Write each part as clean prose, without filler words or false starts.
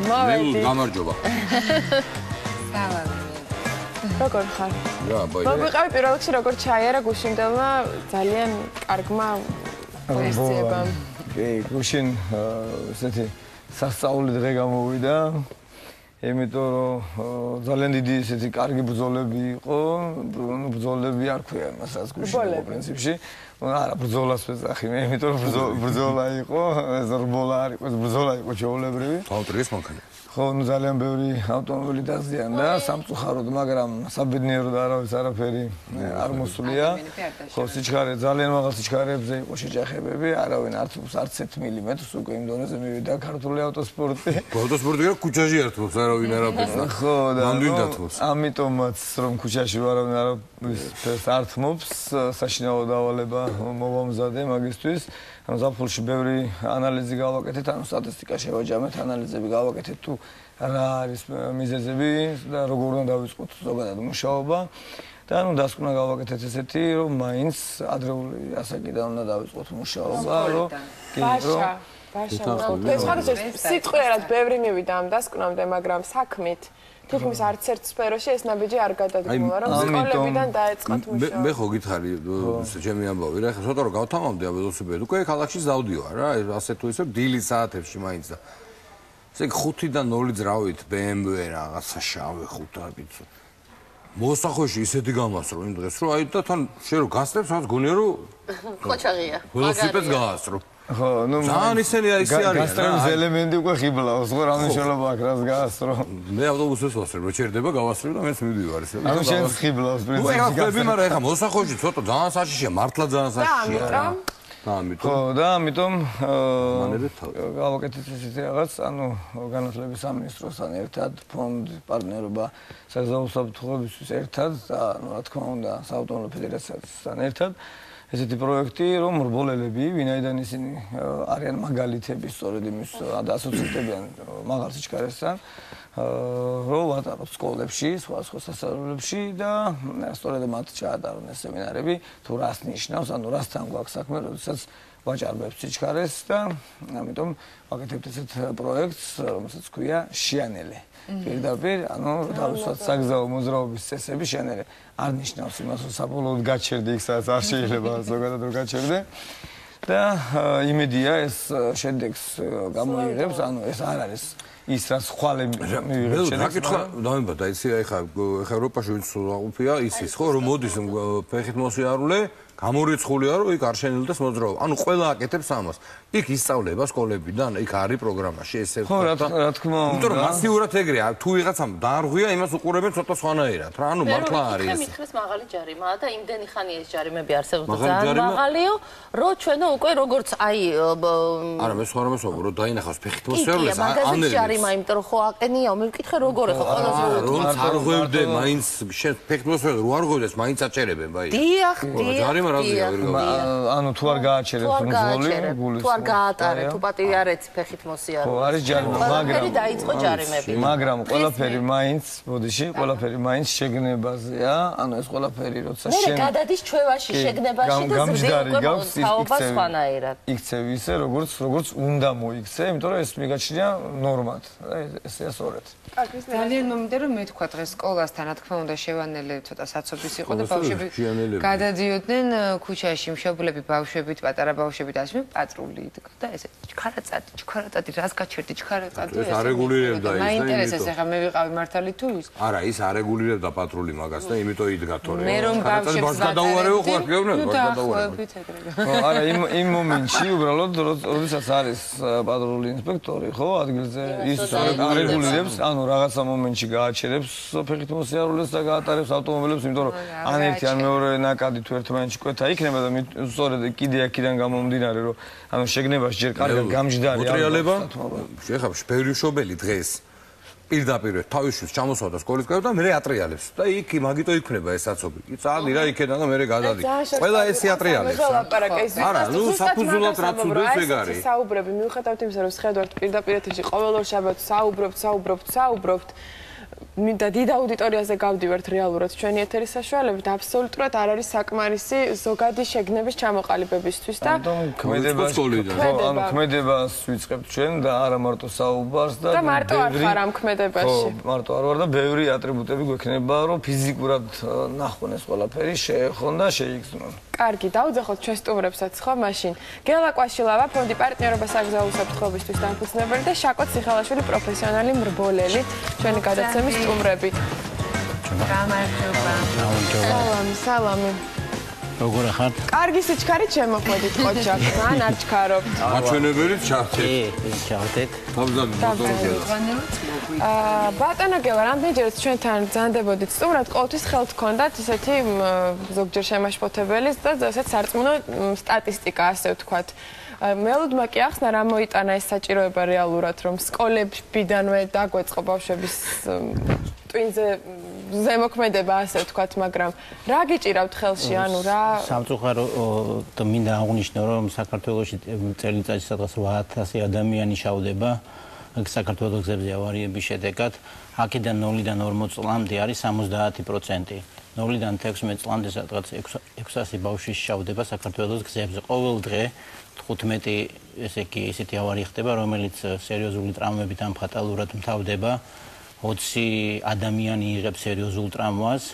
მოვედი. გამარჯობა. სალამი. როგორ ხარ? რა, ბაი. მოგვიყავი პირველ რიგში როგორ ჩაიარა გუშინდელმა ძალიან კარგმა ღონისძიებამ. კი, გუშინ ესეთი სასწაული დღე გამოვიდა. იმიტომ რომ ძალიან დიდი ესეთი კარგი ბრძოლები იყო, ბრძოლები არ ქვია მასაც გუშინ პრინციპში. არა, ბრძოლას ვეძახი მე, იმიტომ რომ ბრძოლა იყო, ეს რბოლა არ იყო, ეს ბრძოლა იყო ჩვეულებრივი. ავტორის მანქანა. ხო, ნუ ძალიან ბევრი ავტომობილი დაზიანდა, სამწუხაროდ, მაგრამ საბედნიეროდ არავის არაფერი არ მოსვლია. ხო, სიჩქარე, ძალიან მაღალ სიჩქარეებზე იყო შეჯახებები, არავინ არც 1 მილიმეტრს უკვე იმ დონეზე მივიდა ქართული ავტოსპორტი. ავტოსპორტი რა ქუჩაში ერთმოს, არავინ არაფერს. ხო, და მანდვილდათმოს. ამიტომაც რომ ქუჩაში არავინ არაფერს ართმობს, საშინაო დავალება მოვამზადე მაგისთვის. ანუ ზაფხულში ბევრი ანალიზი გავაკეთეთ, ანუ სტატისტიკა შევაჯამეთ, ანალიზები გავაკეთეთ თუ რა არის მიზეზები და როგორ უნდა დავიწყოთ ზოგადად მუშაობა. და ანუ დასკვნა გავაკეთეთ ესეთი, რომ მაინც ადრეული ასაკიდან უნდა დავიწყოთ მუშაობა, რომ ბაშა. სიტყვიერად ბევრი მივიდა ამ დასკვნამდე, მაგრამ საქმით თითქმის არც ერთ სფეროში ეს ნაბიჯი არ გადადგმულა, რომ სკოლებიდან დაეწყოთ მუშაობა. მე ხო გითხარი, ჩემი ამბავი რა, ხა ცოტა რომ გავთამამდი ველოსიპედით, უკვე ქალაქში დავდივარ რა, ასე თუ ისე დილის საათებში მაინც და ესე 5-დან 0 ძრავით BMW რაღაცა შავი 5 ბიცო. მოსახვეში ისეთი გამასრო იმ დღეს, რომ აი და თან შენ რო გასწრებს, რაღაც გონია რომ ხოჩაღია. ველოსიპედს გაასწრო. ხო, ნუ ძალიან ისე არის რა. გასტრემის ელემენტი უკვე ხიბლავს, ხო, რა მნიშვნელობა აქვს რას გაასწრო. მე ავტობუსებს ვასწრებ, რო ჩერდება გავასწრებ და მეც მივდივარ ესე. ანუ შენ ხიბლავს პრინციპში. რა ხები, მაგრამ ეხა მოსახვეში ცოტა ძალიან საშიშია, მართლა ძალიან საშიშია. ხო, და ამიტომ გავაკეთეთ ესეთი რაღაც, ანუ განათლების სამინისტროსთან ერთად, ფონდ პარტნიორობა საზღვაო საფრთხეებისთვის ერთად და რა თქმა უნდა, საავტომობილო ფედერაციასთან ერთად ესეთი პროექტი, რომ რბოლელები, ვინაიდან ისინი არიან მაგალითები, სწორედ იმის ასოცირდებიან მაღალ სიჩქარესთან, რომ ვატაროთ სკოლებში, სხვა სასწავლებლებში და სწორედ მათ ჩაატარონ ეს სემინარები, თუ რას ნიშნავს, ანუ რასთან გვაქვს საქმე, როდესაც ვაჭარბებთ სიჩქარეს და ამიტომ ვაკეთებთ ესეთ პროექტს, რომელსაც ქვია შიანელე. პირდაპირ, ანუ თავისუფლად საგზაო მოძრაობის წესები შიანელე. არ ნიშნავს იმას, რომ საბოლოოდ გაჩერდი იქ, სადაც არ შეიძლება ზოგადად რომ გაჩერდე. და იმედია ეს შედეგს გამოიღებს, ანუ ეს არ არის ის რაც ხვალები მივიღეთ შედეგს. რა კითხვა დამებადა იცი ეხა ევროპაში ვინც უყופია ისის ხო რომ მოდის ფეხით მოსიარულე გამორიცხულია რომ იქ არ შენელდეს მოძრაობა. ანუ ყველა აკეთებს ამას. იქ ისწავლება სკოლებიდან, იქ არის პროგრამაში ესე. ხო, რა თქმა უნდა. იმიტომ რომ მასიურად ეგრეა, თუ ვიღაცამ დაარღვია, იმას უყურებენ ცოტა სხვანაირად. რა, ანუ მართლა არის ეს. მე მითხეს მაღალი ჯარიმაა და იმდენი ხანი ეს ჯარიმები არსებობს ძალიან მაღალიო, რომ ჩვენო უკვე როგორც აი არა, მე სხვა რამეს ვამბობ, რომ დაინახავს ფეხით მოსიარულეს, ანერგებს. ჯარიმა, იმიტომ რომ ხო აყენია, მე ვკითხე როგორ ხო ყველაზე რომ არღვევდე, მაინც შენ ფეხით მოსიარულე რო არღვევდეს, მაინც აჭერებენ, ბაი. დიახ, ჯარიმა რაზეა ვერ გავიგე. ანუ თუ არ გააჩერებს მძღოლი, გულის. თუ არ გაატარე, თუ პატივი არ ეცი ფეხით მოსიარულე. ხო, არის ჯარიმა, მაგრამ დაიწყო ჯარიმები. მაგრამ ყველაფერი მაინც, ბოდიში, ყველაფერი მაინც შეგნებაზეა. ანუ ეს ყველაფერი როცა შენ გადადის ჩვევაში შეგნებაში და გამჯდარი გაქვს სხვანაირად. იქცევ ისე, როგორც უნდა მოიქცე, იმიტომ რომ ეს მიგაჩნია ნორმად. ესეა სწორედ. ძალიან მომიდა რომ მე თქვა დღეს სკოლასთან, რა თქმა უნდა, შევანელე ცოტა საცობის იყო და ბავშვები გადადიოდნენ ქუჩაში, მშობლები ბავშვებით, პატარა ბავშვებით ასე პატრული იდგა და ესე ჩქარაწადი, რას გაჩერდი ჩქარაწადი. ეს არეგულირებდა ის და მაინტერესებს ახლა მე ვიყავი მართალი თუ ის? არა, ის არეგულირებდა პატრული მაგას და იმიტომ იდგა თორე. მე რომ ბავშვებს გადაუარეო ხო არ გეუბნები, გადაუარებით ეგრე. არა, იმ მომენტში უბრალოდ როდესაც არის პატრული ინსპექტორი, ხო, ადგილზე ის არეგულირებს, ანუ რაღაცა მომენტში გააჩერებს ფეხით მოსიარულეს და გაატარებს ავტომობილებს, იმიტომ რომ ან ერთი ან მეორე ნაკადი თუ ერთმანეთში კვეთა იქნება და სწორედ კიდე აქედან გამომდინარე, რომ ანუ შეგნებას ჯერ კარგად გამჯდარი მოტრიალება. ეხლა ბევრი მშობელი დღეს პირდაპირ თავისშვილს ჩამოსვავდა სკოლის გარდა და მე ატრიალებს და იქ მაგიტო იქნება ეს საცობი. კი წადი რა იქიდან და მე გადადი. ყველა ესე ატრიალებს. არა, ნუ საფუძვლად რაც უდეს ეგ არის. საუბრები მიუხედავად იმისა, რომ შეხედავთ პირდაპირ ეთერში ყოველ ორ შაბათს საუბრობთ. მინდა დიდ აუდიტორიაზე გავდივართ რეალურად ჩვენი ეთერის საშუალებით, აბსოლუტურად არ არის საკმარისი ზოგადი შეგნების ჩამოყალიბებისთვის და ქმედებას ვიწყებთ ჩვენ და არა მარტო საუბარს და მარტო არ ხარ ამ ქმედებაში. მარტო არ ვარ და ბევრი ატრიბუტები გვექნება, რომ ფიზიკურად ნახონ ეს ყველაფერი, შეეხონ და შეიგრძნონ. კარგი, დავუძახოთ ჩვენ სტუმრებსაც ხო მაშინ. გელა კვაშილავა, ფონდი პარტნიორობა საგზაო უსაფრთხოებისთვის დამფუძნებელი და შაკო ციხალაშვილი პროფესიონალი მრბოლელი, ჩვენი გადაცემის სტუმრები. გამარჯობა. სალამი. როგორ ახართ? კარგი სიჩქარით შემოხვედით ყოჩა, ძალიან არ ჩქარობთ. აჩვენებელით ჩავთეთ. ჩავთეთ. ბატონო გელა, რამდენჯერაც ჩვენთან ბრძანდებოდით სტუმრად, ყოველთვის ხელთ ჰქონდათ ესეთი ზოგჯერ შემაშფოთებელი და ესეც სარწმუნო სტატისტიკა, ასე ვთქვათ. მელოდმა კი ახსნა რა მოიტანა ეს საჭიროება რეალურად, რომ სკოლებიდანვე დაგვეწყო ბავშვების ტვინზე ზემოქმედება, ასე ვთქვათ, მაგრამ რა გიჭირავთ ხელში, ანუ რა სამწუხაროდ მინდა აღვნიშნო, რომ საქართველოში წელიწადში სადღაც 8000 ადამიანი ჩავდება საქართველოს გზებზე ავარიების შედეგად, აქედან 0-დან 40 წლამდე არის 70%. 0-დან 16 წლამდე სადღაც 600 ბავშვი ჩავდება საქართველოს გზებზე. ყოველ დღე 15 ესე იგი ისეთი ავარია ხდება, რომელიც სერიოზული ტრამვებით ან ფატალურად მთავრდება. 20 ადამიანი იღებს სერიოზულ ტრამვას,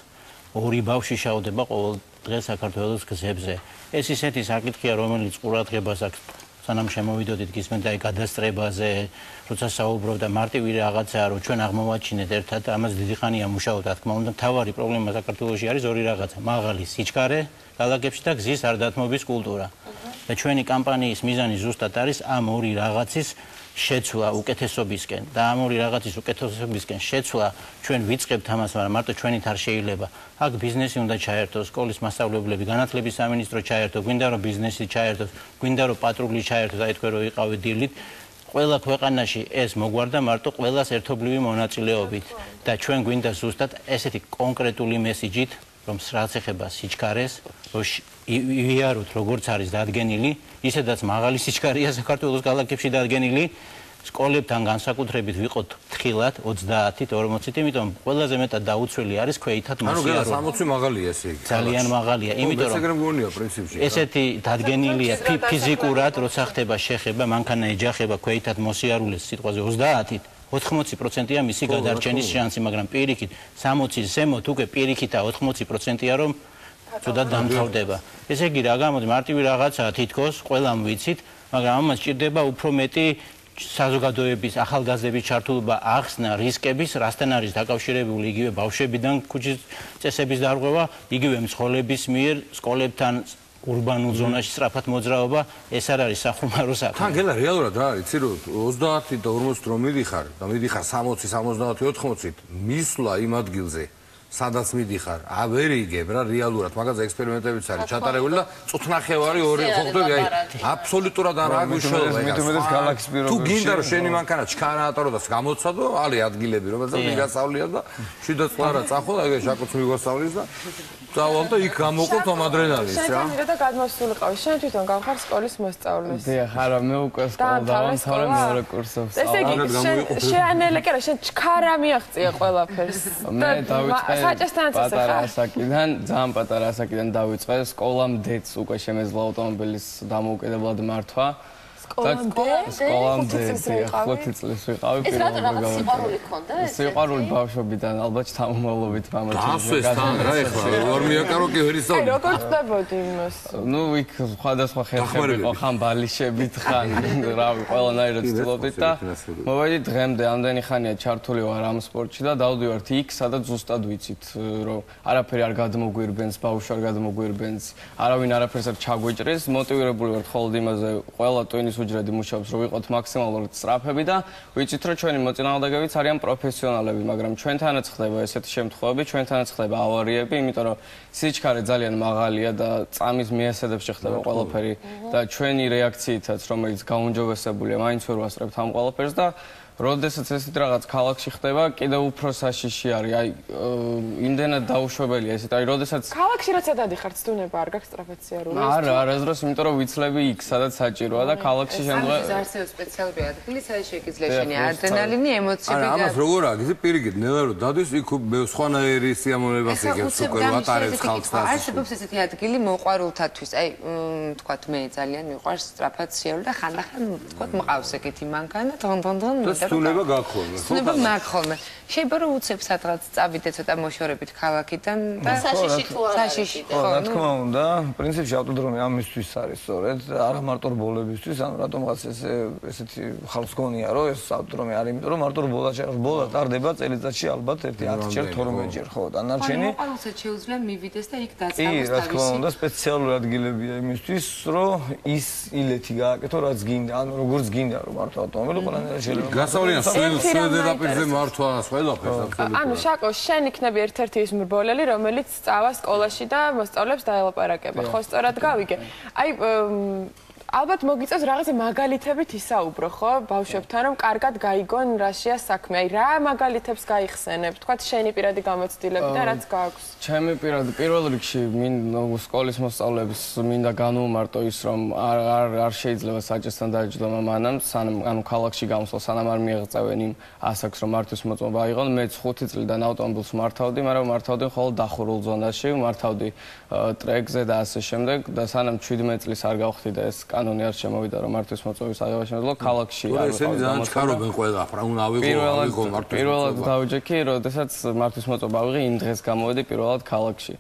2 ბავშვი ჩავდება ყოველ დღე საქართველოს გზებზე. ეს ისეთი საკითხია, რომელიც ყურადღებას აქვს სანამ შემოვიდოდით გისმენთ აი გადასწრებაზე, როცა საუბრობ და მარტივი რაღაცაა, რომ ჩვენ აღმოვაჩინეთ ერთად, ამას დიდი ხანია მუშაობთ, რა თქმა უნდა, მთავარი პრობლემა საქართველოში არის ორი რაღაცა: მაღალი სიჩქარე ქალაქებში და გზის არ დათმობის კულტურა. და ჩვენი კამპანიის მიზანი ზუსტად არის ამ ორი რაღაცის შეცვლა უკეთესობისკენ და ამ ორი რაღაცის უკეთესობისკენ შეცვლა ჩვენ ვიწყებთ ამას, მაგრამ მარტო ჩვენით არ შეიძლება. აქ ბიზნესი უნდა ჩაერთოს, სკოლის მასწავლებლები, განათლების სამინისტრო ჩაერთოს, გვინდა რომ ბიზნესი ჩაერთოს, გვინდა რომ პატრული ჩაერთოს, აი თქვენ რომ იყავით დილით. ყველა ქვეყანაში ეს მოგვარდა მარტო ყველას ერთობლივი მონაწილეობით და ჩვენ გვინდა ზუსტად ესეთი კონკრეტული მესიჯით, რომ რაც ეხება სიჩქარეს, რომ ივიაროთ როგორც არის დადგენილი, ისედაც მაღალი სიჩქარეა საქართველოს ქალაქებში დადგენილი, სკოლებთან განსაკუთრებით ვიყოთ თხილად 30-ით, 40-ით, იმიტომ ყველაზე მეტად დაუცველი არის ქვეითად მოსიარულე. ანუ 60 მაღალია ესე იგი. ძალიან მაღალია, იმიტომ რომ ესეთი დადგენილია ფიზიკურად, როცა ხდება შეხება, მანქანა ეჯახება ქვეითად მოსიარულეს სიტყვაზე 30-ით. 80%-ია მისი გადარჩენის შანსი, მაგრამ პირიქით 60-ის ზემოთ უკვე პირიქითა 80%-ია რომ ცუდად დამთავრდება. ესე იგი რა გამოდი მარტივი რაღაცაა თითქოს, ყველამ ვიცით, მაგრამ ამას სჭირდება უფრო მეტი საზოგადოების ახალგაზრდების ჩართულობა, ახსნა რისკების, რასთან არის დაკავშირებული იგივე ბავშვებიდან ქუჩის წესების დარღვევა, იგივე მცხოვრების მიერ სკოლებთან урბანულ ზონაში სწრაფად მოძრაობა, ეს არ არის სახუმარო საქმე. თან გელა რეალურად რა არის, იცი რომ 30 და 40 რომ მიდიხარ და მიდიხარ 60, 70, 80-ით, მისვლა იმ ადგილზე, სადაც მიდიხარ, ვერ იგებ რა რეალურად, მაგაზე ექსპერიმენტებიც არის ჩატარებული და წუთნახევარი ორი ხო ხდება, აი აბსოლუტურად არ აგვიშველა ეს. თუ გინდა რომ შენი მანქანა ჩქარა ატარო და გამოცადო, ალი ადგილები რომელსაც მიგასავლია და შიდა წყარა წახო და ეგ შაკოც მიგვასავლის და წავალ და იქ გამოყოფ ამ ადრენალინს რა. შენ და გადმოსულიყავი, შენ თვითონ გავხარ სკოლის მოსწავლეს. დიახ, არა, მე უკვე სკოლა დავამთავრე მეორე კურსებს. ესე იგი, შეანელე კი რა, შენ ჩქარა მიაღწია ყველაფერს. მე დავიწყე საჭესთანაც ასე პატარა ასაკიდან, ძალიან პატარა ასაკიდან დავიწყე სკოლამდეც უკვე შემეძლო ავტომობილის დამოუკიდებლად მართვა. სკოლამდე 5 წლის ვიყავი. ეს რატო რაღაც სიყვარული ქონდა ეს? სიყვარული ბავშვობიდან, ალბათ თამამოლობით მამაჩემს. დასვეს თან რა ეხლა, ვერ მიაკარო კი ვერ ისწავლე. აი როგორ ხდებოდი იმას? ნუ იქ სხვადასხვა ხერხები იყო, ხან ბალიშებით, ხან რავი, ყველანაირად ვცდილობდით და მოვედი დღემდე ამდენი ხანია ჩართული ვარ ამ სპორტში და დავდივართ იქ, სადაც ზუსტად ვიცით, რომ არაფერი არ გადმოგვირბენს, ბავშვი არ გადმოგვირბენს, არავინ არაფერს არ ჩაგვეჭრის, მოტივირებული ვართ ხოლმე იმაზე, ყველა ტვინის უჯრედი მუშაობს, რომ ვიყოთ მაქსიმალურად სწრაფები და ვიცით, რომ ჩვენი მოწინააღმდეგეებიც არიან პროფესიონალები, მაგრამ ჩვენთანაც ხდება ესეთი შემთხვევები, ჩვენთანაც ხდება ავარიები, იმიტომ რომ სიჩქარე ძალიან მაღალია და წამის მიესედებში ხდება ყველაფერი და ჩვენი რეაქციითაც, რომელიც გაუნჯობესებულია, მაინც ვერ ვასწრებთ ამ ყველაფერს და როდესაც ესეთ რაღაც ქალაქში ხდება, კიდევ უფრო საშიში არის. აი, იმდენად დაუშვებელია ესეთ. აი, როდესაც ქალაქში რაცა დადიხართ, სტუნება არ გაქვს სწრაფად სიარული? არა, ეს დროს, იმიტომ რომ ვიცლები იქ, სადაც საჭიროა და ქალაქში შემდგომ ეს არსებობს სპეციალური ადგილი, სადაც შეგიძლია შენი ადრენალინი, ემოციები არა, ამას როგორ აგიზი პირიქით, ნელა რომ დადის იქ სხვანაირი სიამოვნებას იგებს უკვე ატარებს ხალხს და არსებობს ესეთი ადგილი მოყვარულთათვის. აი, თქვათ მე ძალიან მიყვარს სწრაფად სიარული და ხანდახან თქვათ მყავს ეგეთი მანქანა, თონ სტუნება გაქონდა. სტუნება მაქონდა. შეიძლება რომ უცებ სადღაც წავიდე ცოტა მოშორებით ქალაქიდან და საშიში თუ არ არის. ხო, რა თქმა უნდა, პრინციპში ავტოდრომი ამისთვის არის სწორედ, არა მარტო რბოლებისთვის, ანუ რატომღაც ესეთი ხალხს გონია, რომ ეს ავტოდრომი არის, იმიტომ რომ მარტო რბოლა ტარდება წელიწადში ალბათ 10-ჯერ, 12-ჯერ, ხო, დანარჩენი. მოყვარულსაც შეუძლია მივიდეს და იქ დაწამოს კი, რა თქმა თავისი. უნდა, სპეციალური ადგილებია იმისთვის, რომ ის ილეთი გააკეთო, რაც გინდა, ანუ როგორც გინდა, რომ მარტო ავტომობილი ყველანაირად შეიძლება. გასავლიან სვედაპირზე მართვას ყველაფერს აბსოლუტურად. ანუ შაკო, შენ იქნები ერთ-ერთი ის მრბოლელი, რომელიც სწავლა სკოლაში და მოსწავლეებს დაელაპარაკება. ხო, სწორად გავიგე. აი, ალბათ მოგიწევს რაღაცა მაგალითებით ისაუბრო, ხო, ბავშვებთან, რომ კარგად გაიგონ რაშია საქმე. აი, რა მაგალითებს გაიხსენებ? თქვათ შენი პირადი გამოცდილები და რაც გააქვს. ჩემი პირადი პირველ რიგში სკოლის მოსწავლეებს მინდა განვუმარტო ის, რომ არ შეიძლება საჭესთან დაჯდომა მანამ, სანამ ანუ ქალაქში გამოსვლა, სანამ არ მიეღწევენ იმ ასაკს, რომ მართვის მოწმობა აიღონ. მეც 5 წლიდან ავტომობილს მართავდი, მაგრამ მართავდი მხოლოდ დახურულ ზონაში, მართავდი ტრეკზე და ასე შემდეგ და სანამ 17 წლის არ გავხდი და ეს კანონი არ შემოვიდა, რომ მართვის მოწმობის აღება შემეძლო ქალაქში. ესენი ძალიან ჩქარობენ ყველა, რა უნდა ავიღო მართვის. პირველად დავიჯექი, როდესაც მართვის მოწმობა ავიღე, იმ დღეს გამოვედი პირველად ქალაქში.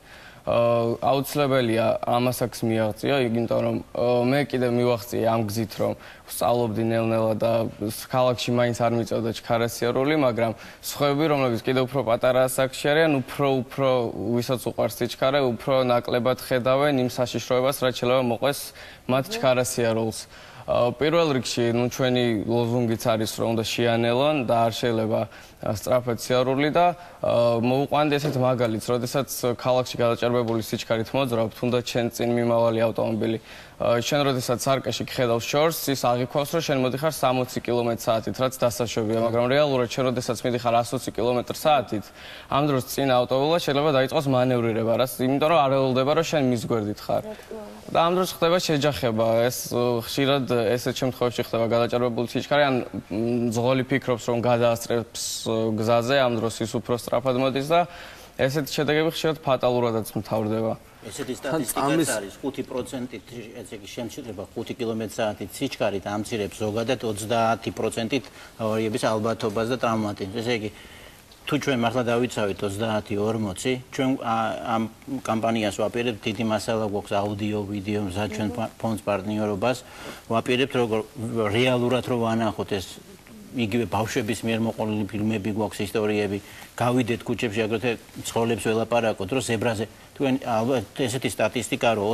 აუცილებელია ამასაკს მიაღწია, იმიტომ რომ მე კიდე მივახციე ამ გზით, რომ ვსწავლობდი ნელ-ნელა და ქალაქში მაინც არ მიწევდა ჩქარასიარული, მაგრამ სხვები, რომლებიც კიდე უფრო პატარა ასაკში არიან, უფრო ვისაც უყვარს სიჩქარე, უფრო ნაკლებად ხედავენ იმ საშიშროებას, რაც შეიძლება მოყვეს მათ ჩქარასიარულს. პირველ რიგში, ჩვენი ლოზუნგიც არის, რომ უნდა შეანელონ და არ შეიძლება სწრაფად სიარული და მოვუყვანდი ესეთ მაგალითს, როდესაც ქალაქში გადაჭარბებული სიჩქარით მოძრავ, თუნდაც შენ წინ მიმავალი ავტომობილი. შენ როდესაც სარკეში გხედავს შორს, ის აღიქვავს, რომ შენ მოდიხარ 60 კმ/სთ-ით, რაც დასაშვებია, მაგრამ რეალურად შენ როდესაც მიდიხარ 120 კმ/სთ-ით, ამ დროს წინ ავტომობილმა შეიძლება დაიწყოს მანევრირება, რაც იმიტომ რომ არ ელოდება, რომ შენ მის გვერდით ხარ. და ამ დროს ხდება შეჯახება, ეს ხშირად ესეთ შემთხვევებში ხდება გადაჭარბებული სიჩქარე, ან ზღოლი ფიქრობს, რომ გადაასწრებს გზაზე, ამ დროს ის უფრო სწრაფად მოდის და ესეთი შედეგები ხშირად ფატალურადაც მთავრდება. ესეთი სტატისტიკაც არის 5%-ით, ესე იგი შემცირება 5 კმ/სთ-ით სიჩქარით ამცირებს ზოგადად 30%-ით ავარიების ალბათობას და ტრავმატიზმს. ესე იგი თუ ჩვენ მართლა დავიცავით 30-40, ჩვენ ამ კამპანიას ვაპირებთ, დიდი მასალა გვაქვს აუდიო, ვიდეო, მზად ჩვენ ფონდს პარტნიორობას ვაპირებთ, როგორ რეალურად რო ვანახოთ ეს იგივე ბავშვების მიერ მოყოლილი ფილმები გვაქვს, ისტორიები, გავიდეთ ქუჩებში, აგრეთვე ცხოველებს ველაპარაკოთ, რომ ზებრაზე თქვენ ალბათ ესეთი სტატისტიკა, რომ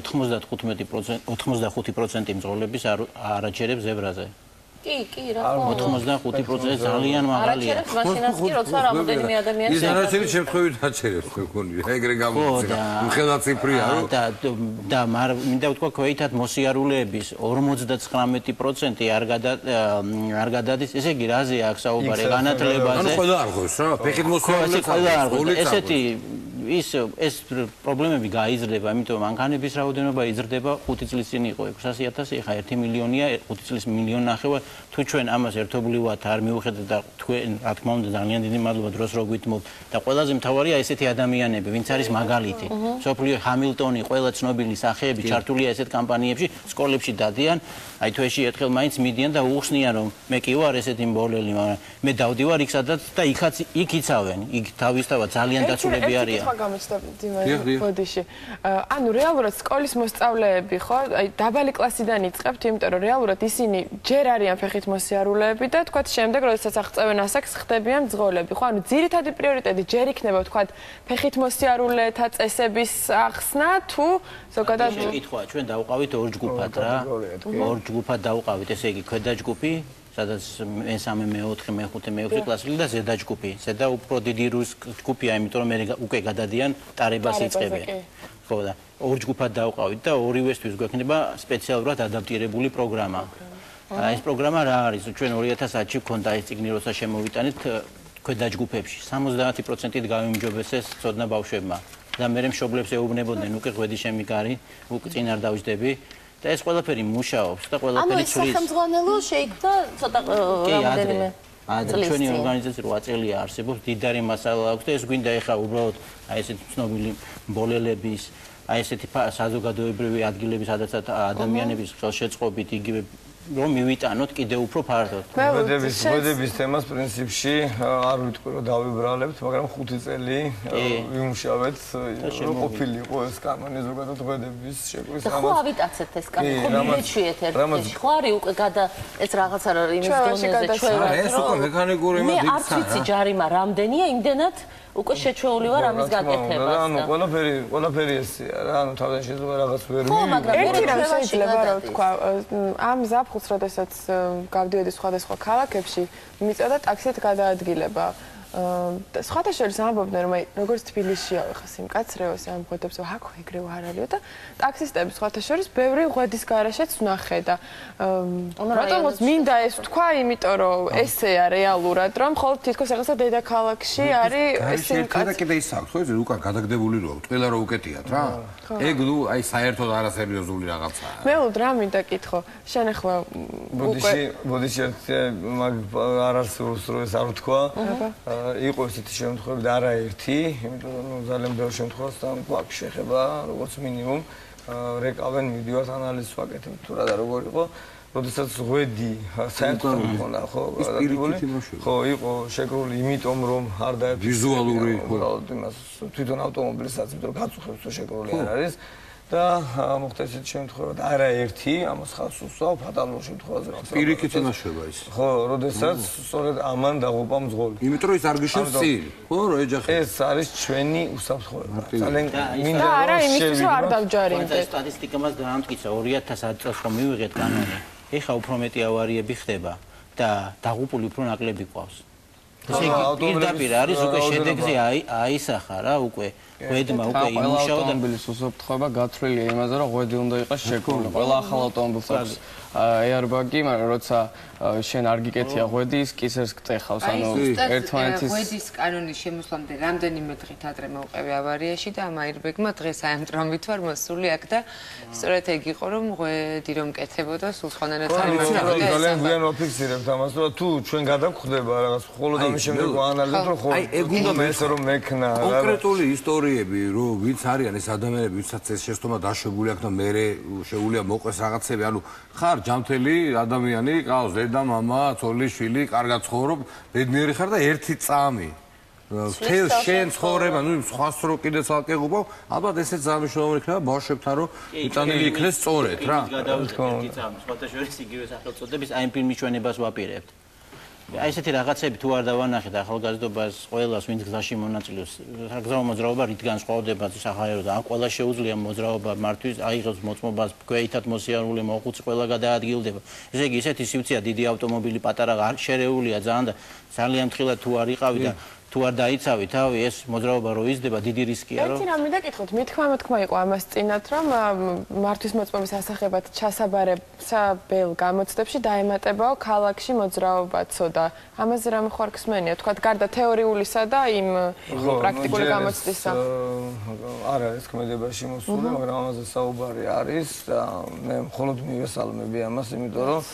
85% მძღოლების არ აჩერებს ზებრაზე. კი, რა 85% ძალიან მაღალია. არაჩერებს მაშინაც კი, როცა რამოდენიმე ადამიანი ის არაჩერებს შემთხვევით აჩერებს, მეგონი, ეგრე გამოიწია. მხედა ციფრია, რომ და მინდა ვთქვა, ქვეითად მოსიარულეების 59% არ გადადის. ესე იგი, რაზეა აქ საუბარი? განათლებაზე. ანუ ყველა არ ღვევს რა, ფეხით მოსიარულეებს არ ღვევს. ესეთი ეს პრობლემები გაიზრდება, იმიტომ რომ მანქანების რაოდენობა იზრდება 5 წლის წინ იყო 600.000, ხა 1 მილიონია, 5 წლის მილიონი. თუ ჩვენ ამას ერთობლივად არ მივუხედავთ და თქვენ, რა თქმა უნდა, ძალიან დიდი მადლობა დროს რო გვითმობთ და ყველაზე მთავარია ესეთი ადამიანები, ვინც არის მაგალითი. სოფლიო ჰამილტონი, ყველა ცნობილი სახეები ჩართულია ესეთ კამპანიებში, სკოლებში დადიან, აი თვეში ერთხელ მაინც მიდიან და უხსნიან, რომ მე კი ვარ ესეთი მბოლელი, მაგრამ მე დავდივარ იქ სადაც და იქ იცავენ, იქ თავისთავად ძალიან დაცულები არიან. ბოდიში. ანუ რეალურად სკოლის მოსწავლეები, ხო? აი დაბალი კლასიდან იწყებთ, იმიტომ რომ რეალურად ისინი ჯერ არიან ფეხით მოსიარულეები და თქვათ შემდეგ, როდესაც აღწევენ ასაკს, ხდებიან მძღოლები, ხო? ანუ ძირითადი პრიორიტეტი ჯერ იქნება, თქვათ, ფეხით მოსიარულეთა წესების ახსნა თუ ზოგადად შეკითხვა, ჩვენ დავყავით ორ ჯგუფად რა. ორ ჯგუფად დავყავით, ესე იგი, ქვედა ჯგუფი სადაც მე-3, მე-4, მე-5, მე-6 კლასელი და ზედა ჯგუფი. ზედა უფრო დიდი ჯგუფია, იმიტომ რომ მე უკვე გადადიან ტარებას იწყებენ. ხო და ორ ჯგუფად დავყავით და ორივესთვის გვექნება სპეციალურად ადაპტირებული პროგრამა. ეს პროგრამა რა არის? ჩვენ 2010-ში გქონდა ეს წიგნი, როცა შემოვიტანეთ ქვედა ჯგუფებში 70%-ით გავიმჯობესეს ცოდნა ბავშვებმა და მე მშობლებს ეუბნებოდნენ უკვე ღვედი შემიგარი, უკვე წინ არ დავждები და ეს ყველაფერი მუშაობს და ყველაფერი ცulis. ანუ ეს სახელმძღვანელო შეიქმნა ცოტა რამდენიმე წლის ჩვენი ორგანიზაცია 8 წელია არსებობს, დიდარი მასალა აქვს და ეს გვინდა ეხლა უბრალოდ აი ესეთი ცნობილი მბოლელების, აი ესეთი საზოგადოებრივი ადგილების, სადაც ადამიანების ხელშეწყობით იგივე რომ მივიტანოთ კიდევ უფრო ფართოდ. ღვედების თემას პრინციპში არ ვიტყვი რომ დავიბრალებთ, მაგრამ 5 წელი ვიმუშავეთ, რომ ყოფილიყო ეს კანონი ზოგადად ღვედების შეკვრის ამას. ხო ავიტაცეთ ეს კანონი, ხო მივეჩვიეთ ერთ-ერთი. ხო არის უკვე ეს რაღაცა იმის დონეზე ჩვენ ეს უკვე მექანიკური მე არც ვიცი ჯარიმა რამდენია, იმდენად უკვე შეჩვეული ვარ ამის გაკეთებას. ანუ ყველაფერი ესეა რა, ანუ თავიდან შეიძლება რაღაც ვერ ხო, მაგრამ ერთი რამ შეიძლება რა თქვა, ამ ზაფხულს, როდესაც გავდიოდი სხვადასხვა ქალაქებში, მიწოდა ტაქსით გადაადგილება. სხვათა შორის ამბობდნენ, რომ აი როგორც თბილისშია ხა სიმკაცრეოს ამ ღვედებს ვაქვ ეგრევე არ არისო და ტაქსისტები სხვათა შორის ბევრი ღვედის garaშეც ვნახე და რატომაც მინდა ეს თქვა, იმიტომ რომ ესეა რეალურად, რომ მხოლოდ თითქოს რაღაცა დედაქალაქში არის ეს სიმკაცრე. და კიდე ის აქვს, ხო, უკან გადაგდებული რო აქვს, ყველა რო უკეთიათ რა. ეგ ნუ აი საერთოდ არასერიოზული რაღაცაა. მე რა მინდა კითხო, შენ ახლა ბოდიში მაგ არ არსებობს რო ეს არ თქვა. იყო ესეთი შემთხვევები და არაერთი, იმიტომ რომ ძალიან ბევრ შემთხვევაში თან გვაქვს შეხება, როგორც მინიმუმ რეკავენ მიდივართ ანალიზს ვაკეთებ თუ რა და როგორ იყო, როდესაც ღვედი საერთოდ მქონდა, ხო, გადადგმული. ხო, იყო შეკრული იმიტომ რომ არ დაეფიქრა ვიზუალური იმას თვითონ ავტომობილისაც, იმიტომ რომ გაწუხებს თუ შეკრული არ არის. და მოხდა ესეთი შემთხვევა და არაერთი ამას ხალხს უსვავ ფატალურ შემთხვევაზე. პირიქით იმაშება ის. ხო, როდესაც სწორედ ამან დაღუპა მძღოლი. იმიტომ რომ ის არ გიშევს წინ. ხო, რო ეჯახება. ეს არის ჩვენი უსაფრთხოება. ძალიან მინდა არა იმისთვის რომ არ დავჯარიმდე. სტატისტიკას დაამტკიცა 2010 წელს რომ მივიღეთ კანონი. ეხა უფრო მეტი ავარიები ხდება და დაღუპული უფრო ნაკლები ყავს. ესე იგი პირდაპირ არის უკვე შედეგზე აისახა რა უკვე ღვედმა უკვე იმუშავა და ავტომობილის უსაფრთხოება გათვლილია იმაზე რომ ღვედი უნდა იყოს შექმნილი. ყველა ახალ ავტომობილს აქვს airbag-ი, მაგრამ როცა შენ არ გიკეთია ღვედი, ის კისერს გტეხავს, ანუ ერთმანეთის ღვედის კანონის შემოსვლამდე რამდენიმე დღით ადრე მოვყევი ავარიაში და ამ airbag-მა დღეს აი ამ ტრამვით ვარ მოსული აქ და სწორედ ეგ იყო რომ ღვედი რომ კეთებოდა სულ სხვანაირად წარმოიდგინე. ძალიან გვიან ვაფიქსირებთ ამას, რომ თუ ჩვენ გადაგხვდება რაღაც მხოლოდ ამის შემდეგ ვაანალიზებთ, რომ ხო ეგ უნდა მესე რომ მექნა კონკრეტული ისტორიები, რომ ვინც არიან ეს ადამიანები, ვინცაც ეს შეცდომა დაშვებული აქვს და მე შეუულია მოყვეს რაღაცები, ანუ ხარ ჯანმრთელი ადამიანი, ყავს დედა, მამა, ცოლი, შვილი, კარგად ცხოვრობ, ბედნიერი ხარ და ერთი წამი. თელ შენ ცხოვრება, ნუ სხვას რო კიდე ცალკე გუბავ, ალბათ ესეც ზამიშოვანი იქნება ბავშვებთან, რომ იტანილი იქნეს სწორედ რა. ერთი წამი, სხვათა შორის იგივე სახელწოდების აი ფილმის ჩვენებას ვაპირებთ. აი ესეთი რაღაცები თუ არ დავანახეთ ახალგაზრდობას ყველას ვინც გზაში მონაწილეობს გზაო მოძრაობა რით განსხვავდება საჰაერო და ამ ყველა შეუძლია მოძრაობა მართვის აიღოს მოწმობას ქვეითად მოსიარული მოხუცი ყველა გადაადგილდება ესე იგი ესეთი სივრცეა დიდი ავტომობილი პატარა შერეულია ძალიან და ძალიან თხილად თუ არ იყავი და თუ არ დაიცავი თავი ეს მოძრაობა რო იზრდება დიდი რისკია რომ ერთი რამ მინდა გითხოთ მითქმა იყო ამას წინათ რომ მართვის მოწმობის ასახებად ჩასაბარებსა ბელ გამოცდებში დაემატებაო ქალაქში მოძრაობაცო და ამაზე რამ ხარ ხსმენია თქვა გარდა თეორიულისა და იმ პრაქტიკული გამოცდისა არა ეს ქმედებაში მოსული მაგრამ ამაზე საუბარი არის და მე მხოლოდ მივესალმები ამას იმიტომ რომ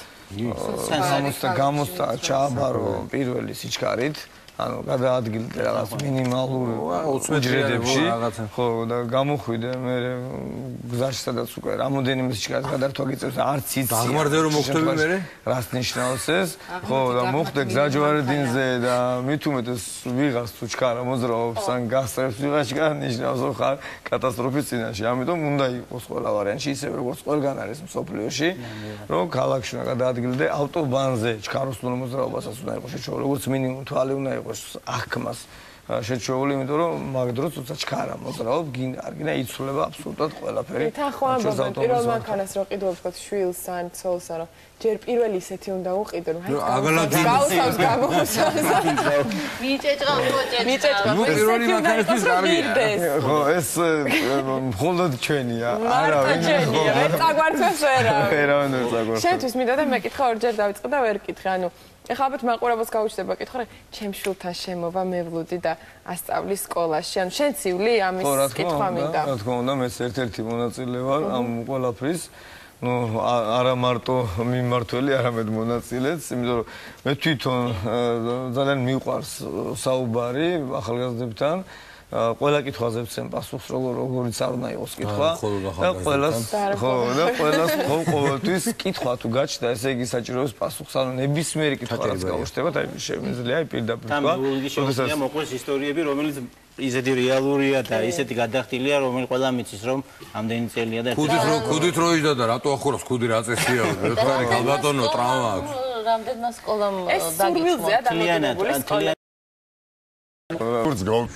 გამოსცა ჩააბარო პირველი სიჩქარით ანუ გადაადგილდე რაღაც მინიმალური უჯრედებში ხო და გამოხვიდე მე გზაში სადაც უკვე რამოდენიმე სიჩქარეს გადართვა გიწევს არც იცი დაღმარდე რომ მოხდები მე რას ნიშნავს ეს ხო და მოხდე გზაჯვარედინზე და მით უმეტეს ვიღას თუ ჩქარა მოძრაობს ან გასწრებს ვიღაში ნიშნავს ხარ კატასტროფის წინაშე ამიტომ უნდა იყოს ყველა ვარიანტი ისევე როგორც ყველგან არის მსოფლიოში რომ ქალაქში უნდა გადაადგილდე ავტობანზე ჩქაროსნულ მოძრაობასაც უნდა იყოს შეჩვეულ როგორც მინიმუმ თვალი უნდა იყოს აღქმას შეჩვეული, იმიტომ რომ მაგ დროს უცა ჩქარა მოძრაობ, გინდა არ გინდა იცვლება აბსოლუტურად ყველაფერი. თან ხო ამბობენ პირველ მანქანას რო ყიდულობ თქო შვილს ან ცოლს რომ ჯერ პირველი ისეთი უნდა უყიდო რომ გავსავს მიჭეჭყავ კოჭეჭყავ მიჭეჭყავ პირველი მანქანისთვის კარგია. ხო, ეს მხოლოდ ჩვენია. მარტო ჩვენია, ვერ წაგვართვეს ვერავინ. ვერავინ ვერ წაგვართვეს. შენთვის მინდა და მეკითხა ორჯერ დავიწყე და ვერ კითხე, ანუ ეხლა ალბათ მაყურებელს გაუჩნდება კითხვა, რომ ჩემ შვილთან შემოვა მევლუდი და ასწავლის სკოლაში. ანუ შენ ცივლი ამის კითხვა მინდა. რა თქმა უნდა, მეც ერთ-ერთი მონაწილე ვარ ამ ყველაფრის. ну არა მარტო მიმართველი, არამედ მონაწილეც, იმიტომ რომ მე თვითონ ძალიან მიყვარს საუბარი ახალგაზრდებთან. ყველა კითხვაზე ვცემ პასუხს, როგორიც არ უნდა იყოს კითხვა. და ყველას ყოველთვის კითხვა თუ გაჩნდა, ესე იგი საჭიროებს პასუხს. ანუ ნებისმიერი კითხვა რაც გაუჩნდებათ, აი შემიძლია პირდაპირ თქვა. როდესაც მოყვეს ისტორიები, რომელიც ისეთი რეალურია და ისეთი გადახდილია, რომელიც ყველა მიცის, რომ ამდენი წელია და ქუდით რო იჯდა და რატო ახურავს ქუდი რა წესია? ვეთქარი გალბატონო ტრავმა აქვს. რამდენმა სკოლამ დაგიჩვენა დამოკიდებული სკოლა. Kurz gaus.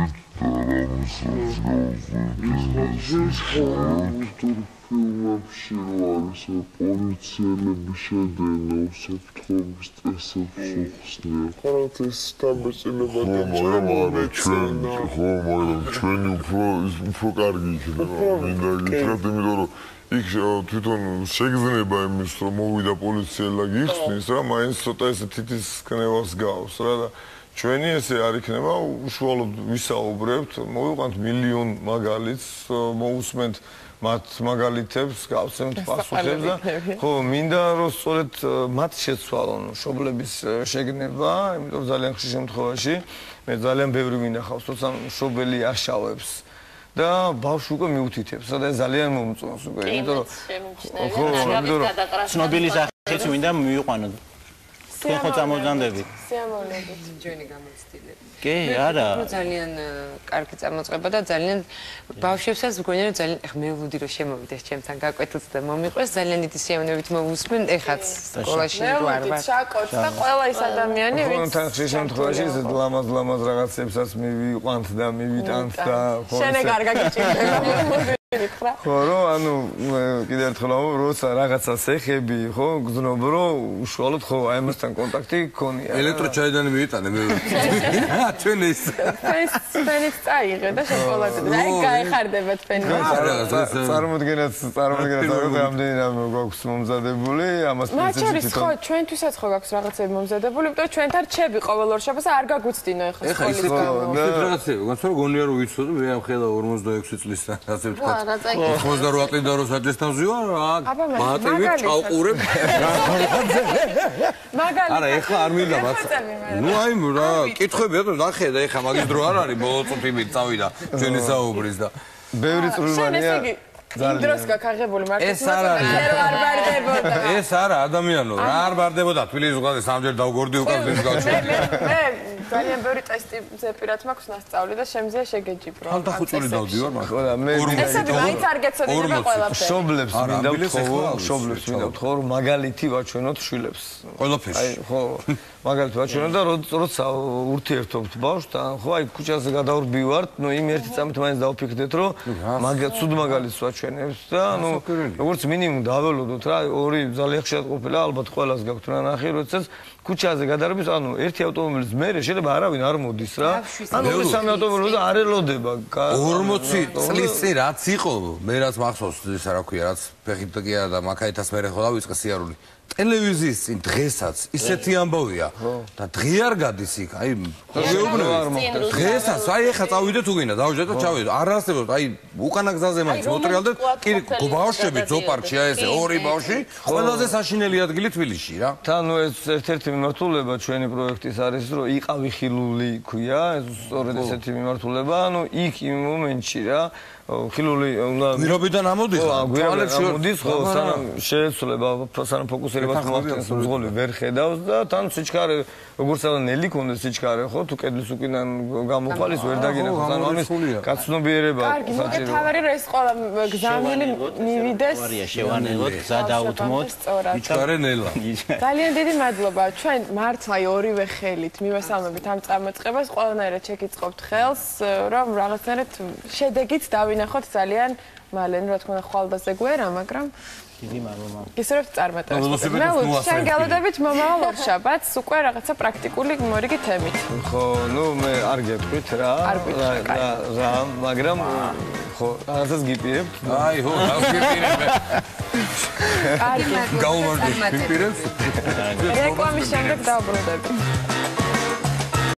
ფილმებში არის პოლიციელები შედენა უსაფრთხოების წესებს უხსნიან. ხართ ეს დაბეჭდილება და ჩვენი უფრო კარგი იქნება. მინდა გითხრათ, იმიტომ რომ იქ თვითონ შეგრძნება იმის, რომ მოვიდა პოლიციელა გიხსნის რა, მაინც ცოტა ესე თითის კნევას გავს რა და ჩვენი ესე არ იქნება, უშუალოდ ვისაუბრებთ, მოვიყვანთ მილიონ მაგალითს, მოусმენთ მათ მაგალითებს, გავცემთ პასუხებს და ხო, მინდა რომ სწორედ მათ შეცვალონ მშობლების შეგნება, იმიტომ რომ ძალიან ხშირ შემთხვევაში მე ძალიან ბევრი მინახავს, თორსა მშობელი აშავებს და ბავშვი უკვე მიუთითებს და ძალიან მომწონს უკვე, იმიტომ რომ ხო, იმიტომ რომ ცნობილი სახეც მინდა მივიყვანოთ. თქვენ ხო წამოძანდებით? სიამოვნებით. ჯონი გამოცდილები. კი, არა. ძალიან კარგი წამოწყება და ძალიან ბავშვებსაც მგონია რომ ძალიან ეხ მელოდი რომ შემოვიდეს ჩემთან გაკვეთილს და მომიყვეს ძალიან დიდი სიამოვნებით მოვუსმენ ეხაც სკოლაში რო არ ვარ. შაკოც და ყველა ის ადამიანი ვინც თან ხშირ შემთხვევაში ეს ლამაზ რაღაცებსაც მივიყვანთ და მივიტანთ და ხო შენ ეგარ გაგიჭირდება. ხო, რომ ანუ კიდე ერთხელ როცა რაღაცას ეხები, ხო, გძნობ რომ უშუალოდ ხო აი ამასთან კონტაქტი გქონია. ელექტროჩაიდანი მივიტანე მე. ჩვენ ის ფენიც წაიღე და შოკოლადები. აი გაიხარდება თქვენი. წარმოდგენაც ამდენი რამე გვაქვს მომზადებული, ამას პრინციპით. ხო, ჩვენთვისაც ხო გაქვს რაღაცები მომზადებული, იმიტომ რომ ჩვენთან რჩები ყოველ ორ შაბათს არ გაგუცდინო ეხლა სკოლის გამო. რაღაცები, განსაკუთრებით გონია რომ ვიცოდო, მე ამ ხელა 46 წლის ასე ვთქვა. 98 წლიდან რო საჯესთან ვზივარ, მატივი ჩავყურებ. არა, ეხლა არ მინდა მაცა. ნუ აი რა, კითხები და ნახე და ეხლა მაგის დრო არ არის, ბოლო წუთით წავიდა ჩვენი საუბრის და ბევრი წვრილმანია. იმ დროს გაქაღებული მარტოს არ ბარდებოდა. ეს არა ადამიანო, რა არ ბარდებოდა, თბილისის ზღვაზე სამჯერ დავგორდი უკან ის გაჩვენე. მე ძალიან ბევრი ტესტი ზეპირად მაქვს ნასწავლი და შემიძლია შეგეჯიბრო. ხალხუწული დავდივარ მაგ. ხო და მე ესე მაინც არ გეცოდინება ყველაფერი. მშობლებს მინდა ვთხოვო, რომ მაგალითი ვაჩვენოთ შვილებს. ყველაფერში. აი ხო, მაგალითი ვაჩვენოთ და როცა ურთიერთობთ ბავშვთან, ხო აი ქუჩაზე გადავრბივართ, ნუ იმ ერთი წამით მაინც დავფიქრდეთ, რომ ცუდ მაგალითს ვაჩვენებთ და ნუ როგორც მინიმუმ დაველოდოთ რა, ორი ძალიან ხშირად ყოფილა, ალბათ ყველას გაქვთ რა ნახე, როდესაც ქუჩაზე გადარბის, ანუ ერთი ავტომობილის მერე შეიძლება არავინ არ მოდის რა. ანუ ორი სამი ავტომობილი და არ ელოდება. 40 წლის წინ რაც იყო, მე რაც მახსოვს, ისა რა ქვია, რაც ფეხით და მაკაითას მერე ხო დავიწყე სიარული. ტელევიზიის წინ დღესაც ისეთი ამბავია და დღე არ გადის იქ, აი გეუბნები. დღესაც, აი ეხა წავიდე თუ გინდა, დავჯერ და ჩავიდე. არ არსებობს, აი უკანა გზაზე მაინც მოტრიალდე, კი ბავშვები ზოპარკში აი ესე ორი ბავშვი, ყველაზე საშინელი ადგილი თბილისში რა. თან ნუ ეს ერთ-ერთი მიმართულება ჩვენი პროექტის არის, რომ იყავი ხილული ქვია, ეს სწორედ ესეთი მიმართულება, ანუ იქ იმ მომენტში რა ხილული უნდა გვირობიდან ამოდის გვირობიდან ამოდის ხო სანამ შეეცვლება სანამ ფოკუსირებას მოახდინოს მძღოლი ვერ ხედავს და თან სიჩქარე როგორც სადა ნელი კონდეს სიჩქარე ხო თუ კედლის უკიდან გამოყალის ვერ დაგინახოს ანუ ამის გაცნობიერება კარგი მოკეთ თავარი რა ეს ყველა გზავნილი მივიდეს შევანელოთ გზა დაუთმოთ სიჩქარე ნელა ძალიან დიდი მადლობა ჩვენ მართლა ორივე ხელით მივესალმებით ამ წამოწყებას ყველანაირად შეკიწყობთ ხელს რომ რაღაცნაირად შედეგით დავინახოთ ძალიან მალე რა თქმა უნდა ხვალდაზე გვერა მაგრამ დიდი მადლობა ისევ წარმატებებს მე შენ გალოდებით მომავალ შაბათს უკვე რაღაცა პრაქტიკული მორიგი თემით ხო ნუ მე არ გეტყვით რა მაგრამ ხო რაღაცას გიპირებთ აი ხო გიპირებ კარგი გაუმარჯოს გიპირებს რეკლამის შემდეგ დავბრუნდებით